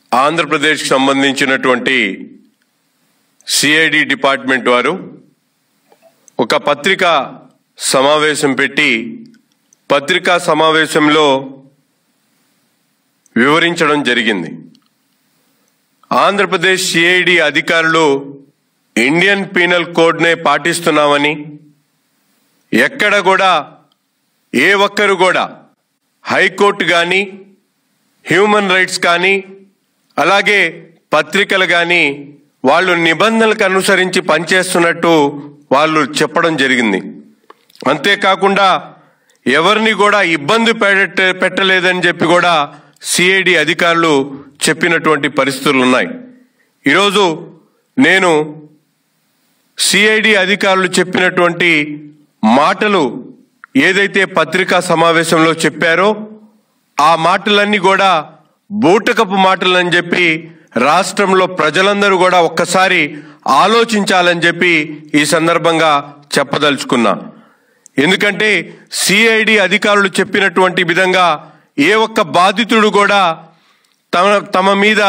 ఆంధ్రప్రదేశ్ కి సంబంధించినటువంటి CID department వారు ఒక పత్రికా సమావేశం పెట్టి పత్రికా సమావేశంలో వివరించడం జరిగింది. ఆంధ్రప్రదేశ్ సిఐడి అధికారులు ఇండియన్ పీనల్ కోడ్ నే పాటిస్తున్నామని, ఎక్కడ కూడా ఏ ఒక్కరు కూడా హైకోర్టు కానీ హ్యూమన్ రైట్స్ కానీ అలాగే పత్రికలు కానీ వాళ్ళు నిబంధనలకు అనుసరించి పనిచేస్తున్నట్టు వాళ్ళు చెప్పడం జరిగింది. అంతేకాకుండా ఎవరిని కూడా ఇబ్బంది పెట్టలేదని చెప్పి కూడా సిఐడి అధికారులు చెప్పినటువంటి పరిస్థితులు ఉన్నాయి. ఈరోజు నేను సిఐడి అధికారులు చెప్పినటువంటి మాటలు ఏదైతే పత్రికా సమావేశంలో చెప్పారో ఆ మాటలన్నీ కూడా బూటకపు మాటలని చెప్పి రాష్ట్రంలో ప్రజలందరూ కూడా ఒక్కసారి ఆలోచించాలని చెప్పి ఈ సందర్భంగా చెప్పదలుచుకున్నా. ఎందుకంటే సిఐడి అధికారులు చెప్పినటువంటి విధంగా ఏ ఒక్క బాధితుడు కూడా తమ మీద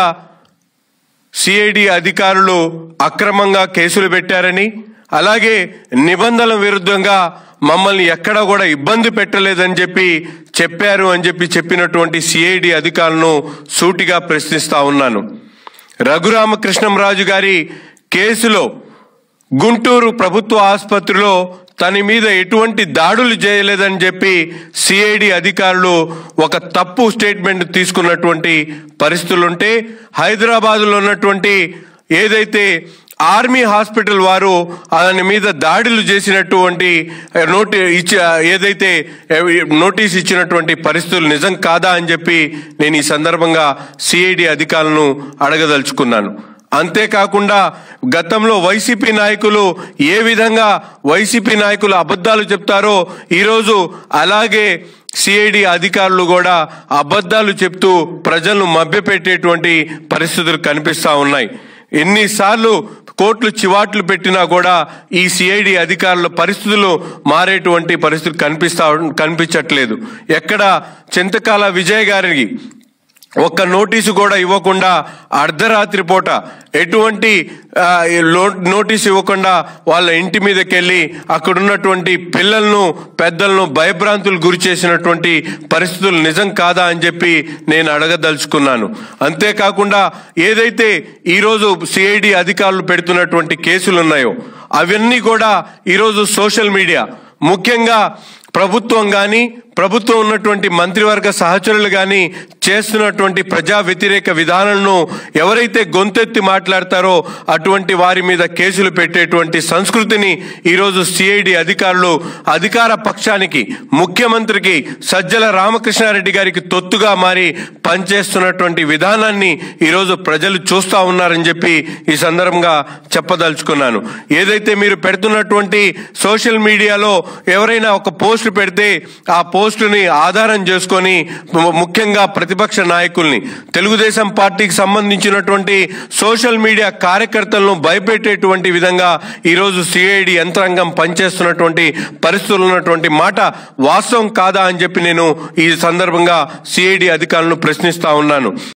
సిఐడి అధికారులు అక్రమంగా కేసులు పెట్టారని, అలాగే నిబంధనల విరుద్ధంగా మమ్మల్ని ఎక్కడా కూడా ఇబ్బంది పెట్టలేదని చెప్పారు అని చెప్పినటువంటి సిఐడి అధికారులను సూటిగా ప్రశ్నిస్తా ఉన్నాను. రఘురామకృష్ణంరాజు గారి కేసులో గుంటూరు ప్రభుత్వ ఆసుపత్రిలో తన మీద ఎటువంటి దాడులు చేయలేదని చెప్పి సిఐడి అధికారులు ఒక తప్పు స్టేట్మెంట్ తీసుకున్నటువంటి పరిస్థితులుంటే, హైదరాబాద్లో ఉన్నటువంటి ఏదైతే ఆర్మీ హాస్పిటల్ వారు ఆయన మీద దాడులు చేసినటువంటి ఏదైతే నోటీస్ ఇచ్చినటువంటి పరిస్థితులు నిజం కాదా అని చెప్పి నేను ఈ సందర్భంగా సిఐడి అధికారులను అడగదలుచుకున్నాను. అంతేకాకుండా గతంలో వైసీపీ నాయకులు ఏ విధంగా వైసీపీ నాయకులు అబద్ధాలు చెప్తారో ఈరోజు అలాగే సిఐడి అధికారులు కూడా అబద్ధాలు చెప్తూ ప్రజలను మభ్యపెట్టేటువంటి పరిస్థితులు కనిపిస్తా ఉన్నాయి. ఎన్నిసార్లు కోర్టులు చివాట్లు పెట్టినా కూడా ఈ సిఐడి అధికారుల పరిస్థితులు మారేటువంటి పరిస్థితులు కనిపించట్లేదు. ఎక్కడ చింతకాల విజయ్ గారికి ఒక్క నోటీసు కూడా ఇవ్వకుండా అర్ధరాత్రి పూట ఎటువంటి నోటీసు ఇవ్వకుండా వాళ్ళ ఇంటి మీదకి వెళ్ళి అక్కడ ఉన్నటువంటి పిల్లలను పెద్దలను భయభ్రాంతులు గురి చేసినటువంటి పరిస్థితులు నిజం కాదా అని చెప్పి నేను అడగదలుచుకున్నాను. అంతేకాకుండా ఏదైతే ఈరోజు సిఐడి అధికారులు పెడుతున్నటువంటి కేసులు ఉన్నాయో అవన్నీ కూడా ఈరోజు సోషల్ మీడియా, ముఖ్యంగా ప్రభుత్వం కానీ ప్రభుత్వం ఉన్నటువంటి మంత్రివర్గ సహచరులు కానీ చేస్తున్నటువంటి ప్రజా వ్యతిరేక విధానాలను ఎవరైతే గొంతెత్తి మాట్లాడతారో అటువంటి వారి మీద కేసులు పెట్టేటువంటి సంస్కృతిని ఈరోజు సిఐడి అధికారులు అధికార పక్షానికి, ముఖ్యమంత్రికి సజ్జల రామకృష్ణారెడ్డి గారికి తొత్తుగా మారి పనిచేస్తున్నటువంటి విధానాన్ని ఈరోజు ప్రజలు చూస్తా ఉన్నారని చెప్పి ఈ సందర్భంగా చెప్పదలుచుకున్నాను. ఏదైతే మీరు పెడుతున్నటువంటి సోషల్ మీడియాలో ఎవరైనా ఒక పోస్ట్ పెడితే ఆ పోస్టుని ఆధారం చేసుకొని ముఖ్యంగా ప్రతిపక్ష నాయకుల్ని, తెలుగుదేశం పార్టీకి సంబంధించినటువంటి సోషల్ మీడియా కార్యకర్తలను భయపెట్టేటువంటి విధంగా ఈరోజు సిఐడి యంత్రాంగం పనిచేస్తున్నటువంటి పరిస్థితులు ఉన్నటువంటి మాట వాస్తవం కాదా అని చెప్పి నేను ఈ సందర్భంగా సిఐడి అధికారులను ప్రశ్నిస్తా ఉన్నాను.